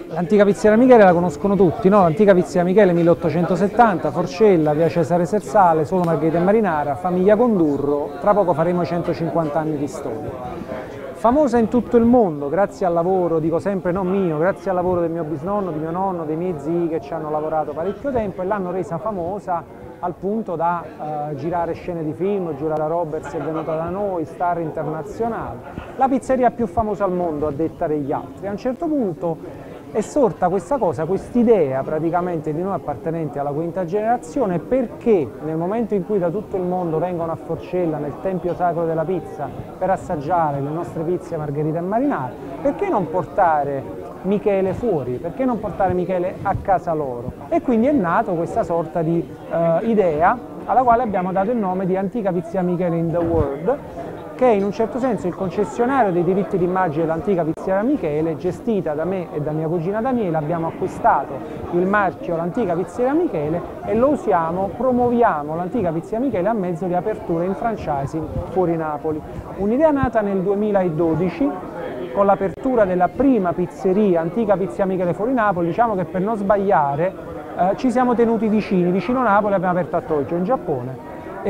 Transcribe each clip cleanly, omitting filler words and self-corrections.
L'antica pizzeria Michele la conoscono tutti, no? L'antica pizzeria Michele 1870, Forcella, via Cesare Sersale, solo margherita e marinara, famiglia Condurro, tra poco faremo 150 anni di storia. Famosa in tutto il mondo, grazie al lavoro, dico sempre non mio, grazie al lavoro del mio bisnonno, di mio nonno, dei miei zii che ci hanno lavorato parecchio tempo e l'hanno resa famosa al punto da girare scene di film, Giulia Roberts è venuta da noi, star internazionali. La pizzeria più famosa al mondo a detta degli altri. A un certo punto è sorta questa cosa, quest'idea praticamente di noi appartenenti alla quinta generazione, perché nel momento in cui da tutto il mondo vengono a Forcella, nel tempio sacro della pizza, per assaggiare le nostre pizze margherita e marinara, perché non portare Michele fuori, perché non portare Michele a casa loro? E quindi è nato questa sorta di idea alla quale abbiamo dato il nome di Antica Pizzeria Michele in the World, che è in un certo senso il concessionario dei diritti d'immagine dell'Antica Pizzeria Michele, gestita da me e da mia cugina Daniela. Abbiamo acquistato il marchio l'Antica Pizzeria Michele e lo usiamo, promuoviamo l'Antica Pizzeria Michele a mezzo di aperture in franchising fuori Napoli. Un'idea nata nel 2012 con l'apertura della prima pizzeria, Antica Pizzeria Michele fuori Napoli. Diciamo che per non sbagliare ci siamo tenuti vicino Napoli, abbiamo aperto a Tokyo in Giappone.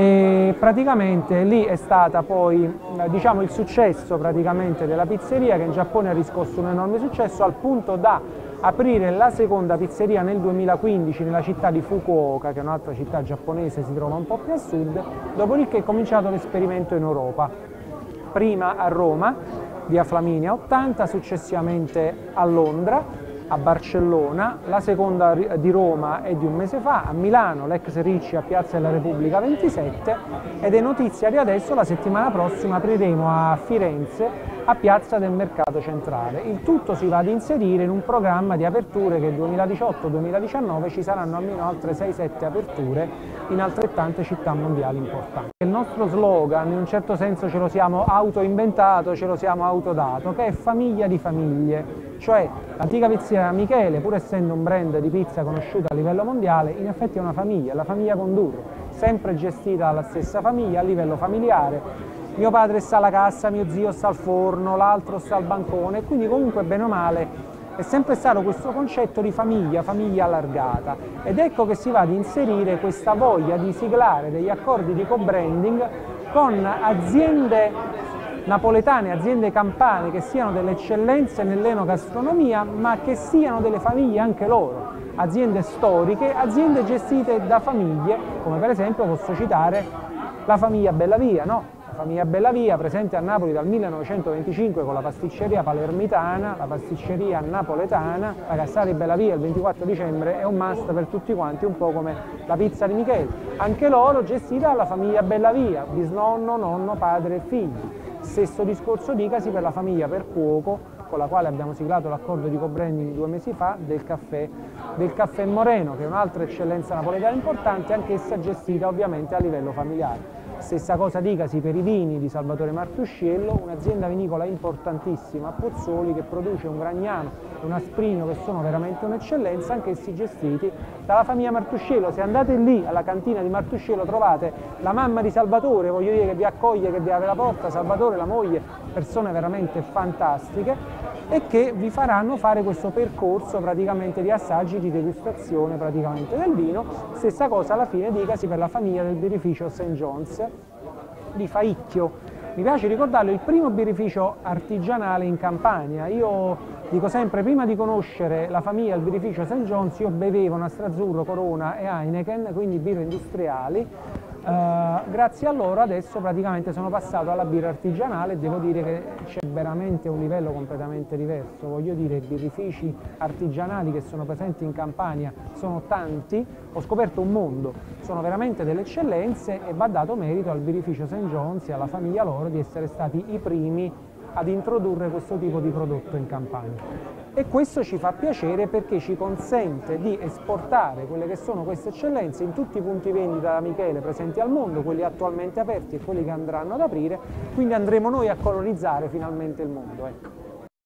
E praticamente lì è stata poi diciamo, il successo praticamente della pizzeria, che in Giappone ha riscosso un enorme successo, al punto da aprire la seconda pizzeria nel 2015 nella città di Fukuoka, che è un'altra città giapponese, si trova un po' più a sud. Dopodiché è cominciato l'esperimento in Europa, prima a Roma, via Flaminia 80, successivamente a Londra, a Barcellona, la seconda di Roma è di un mese fa, a Milano, l'ex Ricci a Piazza della Repubblica 27, ed è notizia di adesso, la settimana prossima apriremo a Firenze, a Piazza del Mercato Centrale. Il tutto si va ad inserire in un programma di aperture che 2018-2019 ci saranno almeno altre 6-7 aperture in altrettante città mondiali importanti. Il nostro slogan in un certo senso ce lo siamo autoinventato, ce lo siamo autodato, che è famiglia di famiglie, cioè l'Antica Pizzeria Michele, pur essendo un brand di pizza conosciuto a livello mondiale, in effetti è una famiglia, la famiglia Condurro, sempre gestita dalla stessa famiglia a livello familiare. Mio padre sta alla cassa, mio zio sta al forno, l'altro sta al bancone, quindi comunque bene o male è sempre stato questo concetto di famiglia, famiglia allargata, ed ecco che si va ad inserire questa voglia di siglare degli accordi di co-branding con aziende napoletane, aziende campane che siano delle eccellenze nell'enogastronomia, ma che siano delle famiglie anche loro, aziende storiche, aziende gestite da famiglie, come per esempio posso citare la famiglia Bellavia, no? La famiglia Bellavia, presente a Napoli dal 1925 con la pasticceria palermitana, la pasticceria napoletana, la cassata di Bellavia il 24 dicembre è un must per tutti quanti, un po' come la pizza di Michele. Anche loro gestita dalla famiglia Bellavia, bisnonno, nonno, padre e figli. Stesso discorso dicasi per la famiglia Percuoco, con la quale abbiamo siglato l'accordo di co-branding 2 mesi fa, del caffè Moreno, che è un'altra eccellenza napoletana importante, anch'essa gestita ovviamente a livello familiare. Stessa cosa dicasi per i vini di Salvatore Martuscello, un'azienda vinicola importantissima a Pozzuoli che produce un Gragnano e un Asprino che sono veramente un'eccellenza, anch'essi gestiti dalla famiglia Martuscello. Se andate lì alla cantina di Martuscello trovate la mamma di Salvatore, voglio dire, che vi accoglie, che vi apre la porta, Salvatore, la moglie, persone veramente fantastiche, e che vi faranno fare questo percorso praticamente di assaggi, di degustazione praticamente del vino. Stessa cosa alla fine dicasi per la famiglia del birrificio St. John's di Faicchio. Mi piace ricordarlo, il primo birrificio artigianale in Campania. Io dico sempre, prima di conoscere la famiglia del birrificio St. John's, io bevevo Nastrazzurro, Corona e Heineken, quindi birre industriali. Grazie a loro adesso praticamente sono passato alla birra artigianale e devo dire che c'è veramente un livello completamente diverso. Voglio dire, i birrifici artigianali che sono presenti in Campania sono tanti, ho scoperto un mondo, sono veramente delle eccellenze e va dato merito al birrificio St. John's e alla famiglia loro di essere stati i primi ad introdurre questo tipo di prodotto in Campania. E questo ci fa piacere perché ci consente di esportare quelle che sono queste eccellenze in tutti i punti vendita da Michele presenti al mondo, quelli attualmente aperti e quelli che andranno ad aprire, quindi andremo noi a colonizzare finalmente il mondo. Ecco.